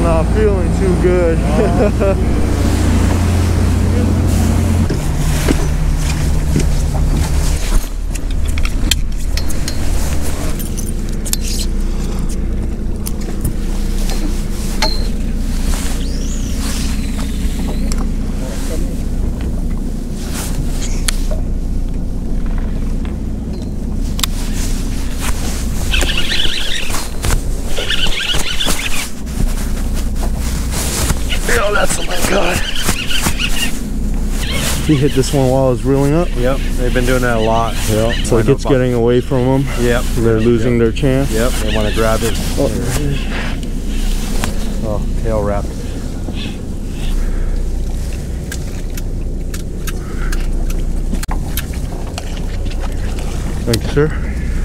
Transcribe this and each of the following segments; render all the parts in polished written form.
not feeling too good. Oh, that's a Lingcod. He hit this one while I was reeling up. Yep, they've been doing that a lot. Yeah, it's like it's getting away from them. Yep. They're losing their chance. Yep, they want to grab it. Oh, tail wrapped. Thank you, sir.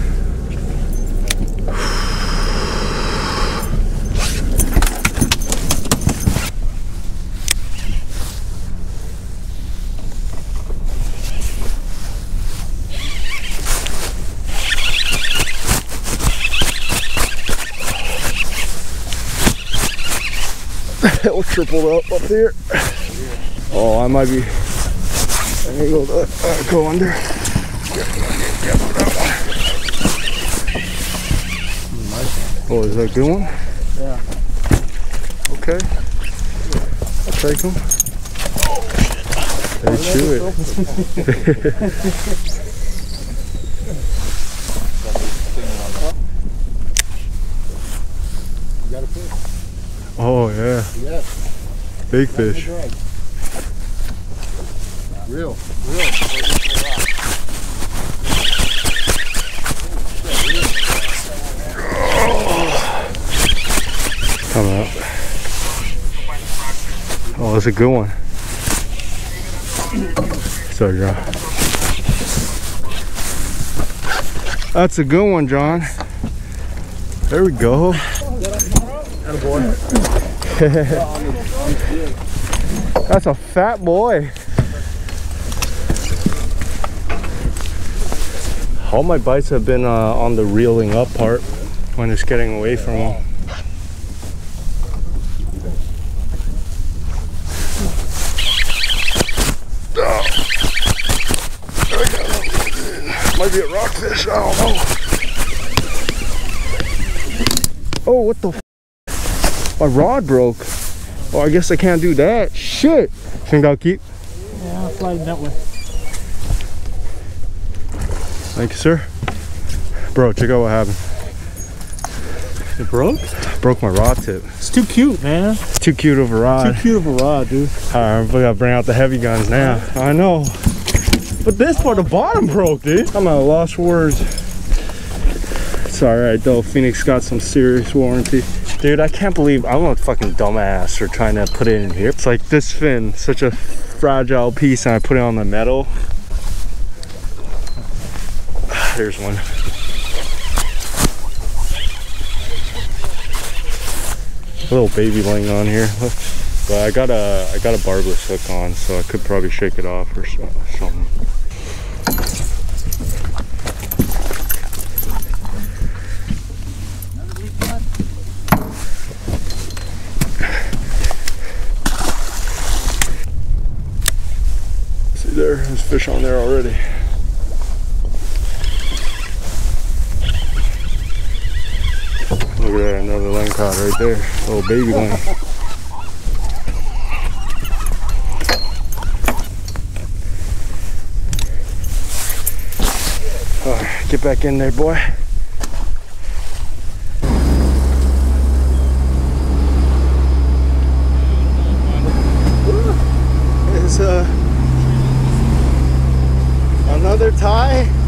It was tripled up here. Oh, I might be. I need to go under. Oh, is that a good one? Yeah. Okay. I'll take them. They chew it. Oh yeah. Yeah. Big fish. Real. Coming up. Oh, that's a good one. Sorry, John. That's a good one, John. There we go. That's a fat boy. All my bites have been on the reeling up part when it's getting away from them. Might be a rockfish, I don't know. Oh, what the f? My rod broke. Oh, I guess I can't do that. Shit. Think I'll keep? Yeah, I'll slide that way. Thank you, sir. Bro, check out what happened. It broke? Broke my rod tip. It's too cute, man. It's too cute of a rod. Too cute of a rod, dude. Alright, we gotta bring out the heavy guns now. I know. But this part, the bottom broke, dude. I'm at a lost for words. It's alright though. Phenix got some serious warranty. Dude, I can't believe I'm a fucking dumbass for trying to put it in here. It's like this fin, such a fragile piece, and I put it on the metal. There's one. A little baby laying on here. But I got a barbless hook on, so I could probably shake it off or something. See there, there's fish on there already. Look at that, another Lingcod right there. Little baby ling. Alright, get back in there, boy. It's another tie.